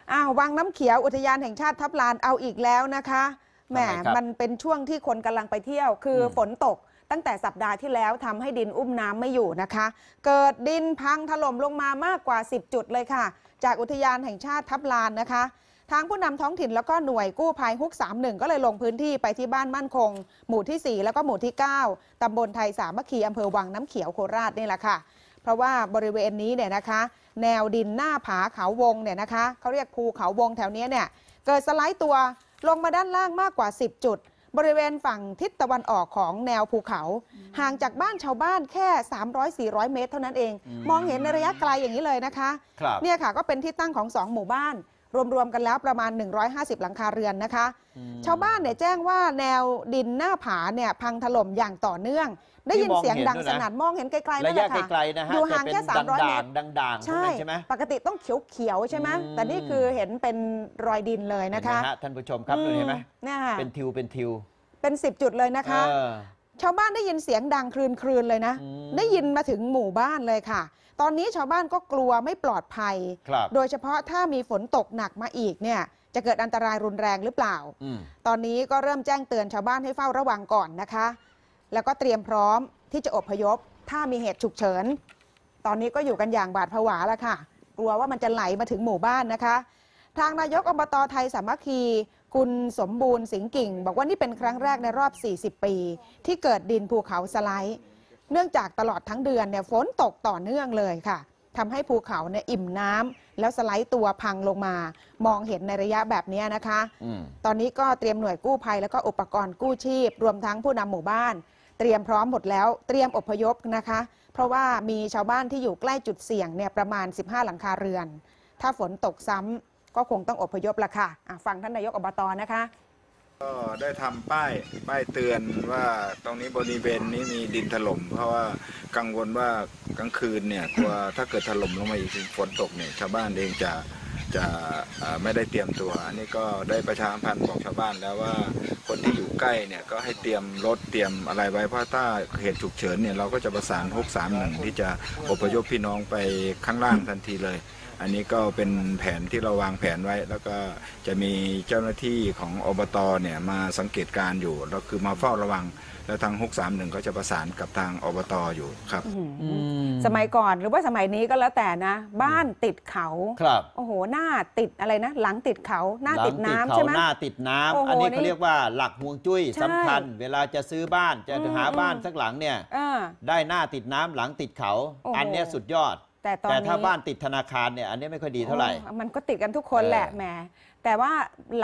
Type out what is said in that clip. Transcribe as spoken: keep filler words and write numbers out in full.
อ้าววังน้ำเขียวอุทยานแห่งชาติทับลานเอาอีกแล้วนะคะแหมมันเป็นช่วงที่คนกำลังไปเที่ยวคือฝนตกตั้งแต่สัปดาห์ที่แล้วทำให้ดินอุ้มน้ำไม่อยู่นะคะเกิดดินพังถล่มลงมามากกว่าสิบจุดเลยค่ะจากอุทยานแห่งชาติทับลานนะคะทางผู้นำท้องถิ่นแล้วก็หน่วยกู้ภัยฮุกสามหนึ่งก็เลยลงพื้นที่ไปที่บ้านมั่นคงหมู่ที่สี่แล้วก็หมู่ที่เก้าตำบลไทยสามัคคีอำเภอวังน้ำเขียวโคราชนี่แหละค่ะเพราะว่าบริเวณนี้เนี่ยนะคะแนวดินหน้าผาเขาวงเนี่ยนะคะเขาเรียกภูเขาวงแถวนี้เนี่ยเกิดสไลด์ตัวลงมาด้านล่างมากกว่าสิบจุดบริเวณฝั่งทิศตะวันออกของแนวภูเขาห่างจากบ้านชาวบ้านแค่ สามร้อยถึงสี่ร้อย เมตรเท่านั้นเองมองเห็นในระยะไกลอย่างนี้เลยนะคะเนี่ยค่ะก็เป็นที่ตั้งของสองหมู่บ้านรวมๆกันแล้วประมาณหนึ่งร้อยห้าสิบหลังคาเรือนนะคะชาวบ้านเนี่ยแจ้งว่าแนวดินหน้าผาเนี่ยพังถล่มอย่างต่อเนื่องได้ยินเสียงดังสนั่นมองเห็นไกลๆนั่นแหละค่ะอยู่ห่างแค่สามร้อยเมตรด่างๆใช่ไหมปกติต้องเขียวๆใช่ไหมแต่นี่คือเห็นเป็นรอยดินเลยนะคะท่านผู้ชมครับดูเห็นไหมเป็นทิวเป็นทิวเป็นสิบจุดเลยนะคะชาวบ้านได้ยินเสียงดังคลืนๆเลยนะได้ยินมาถึงหมู่บ้านเลยค่ะตอนนี้ชาวบ้านก็กลัวไม่ปลอดภัยโดยเฉพาะถ้ามีฝนตกหนักมาอีกเนี่ยจะเกิดอันตรายรุนแรงหรือเปล่าตอนนี้ก็เริ่มแจ้งเตือนชาวบ้านให้เฝ้าระวังก่อนนะคะแล้วก็เตรียมพร้อมที่จะอพยพถ้ามีเหตุฉุกเฉินตอนนี้ก็อยู่กันอย่างบาดผวาแล้วค่ะกลัวว่ามันจะไหลมาถึงหมู่บ้านนะคะทางนายกอบต.ไทยสามัคคีคุณสมบูรณ์สิงห์กิ่งบอกว่านี่เป็นครั้งแรกในรอบสี่สิบปีที่เกิดดินภูเขาสไลด์เนื่องจากตลอดทั้งเดือนเนี่ยฝนตกต่อเนื่องเลยค่ะทำให้ภูเขาเนี่ยอิ่มน้ำแล้วสไลด์ตัวพังลงมามองเห็นในระยะแบบนี้นะคะตอนนี้ก็เตรียมหน่วยกู้ภัยแล้วก็อุปกรณ์กู้ชีพรวมทั้งผู้นำหมู่บ้านเตรียมพร้อมหมดแล้วเตรียมอพยพนะคะเพราะว่ามีชาวบ้านที่อยู่ใกล้จุดเสี่ยงเนี่ยประมาณสิบห้าหลังคาเรือนถ้าฝนตกซ้ำก็คงต้องอพยพละค่ะฟังท่านนายกอบต.นะคะก็ได้ทำป้ายป้ายเตือนว่าตรงนี้บริเวณนี้มีดินถล่มเพราะว่ากังวลว่ากลางคืนเนี่ยกลัวถ้าเกิดถล่มลงมาอีกฝนตกเนี่ยชาวบ้านเองจะจะไม่ได้เตรียมตัวอันนี้ก็ได้ประชาสัมพันธ์บอกชาวบ้านแล้วว่าคนที่อยู่ใกล้เนี่ยก็ให้เตรียมรถเตรียมอะไรไว้เพราะถ้าเหตุฉุกเฉินเนี่ยเราก็จะประสานฮุกสามหนึ่งที่จะอพยพพี่น้องไปข้างล่างทันทีเลยอันนี้ก็เป็นแผนที่เราวางแผนไว้แล้วก็จะมีเจ้าหน้าที่ของอบต.เนี่ยมาสังเกตการอยู่แล้วคือมาเฝ้าระวังแล้วทางฮุกสามหนึ่งก็จะประสานกับทางอบต.อยู่ครับสมัยก่อนหรือว่าสมัยนี้ก็แล้วแต่นะบ้านติดเขาครับโอ้โหหน้าติดอะไรนะหลังติดเขาหน้าติดน้ำใช่ไหมหน้าติดน้ำอันนี้เขาเรียกว่าหลักฮวงจุ้ยสำคัญเวลาจะซื้อบ้านจะหาบ้านสักหลังเนี่ยได้หน้าติดน้ำหลังติดเขาอันนี้สุดยอดแต่แต่ถ้าบ้านติดธนาคารเนี่ยอันนี้ไม่ค่อยดีเท่าไหร่มันก็ติดกันทุกคนแหละแหมแต่ว่า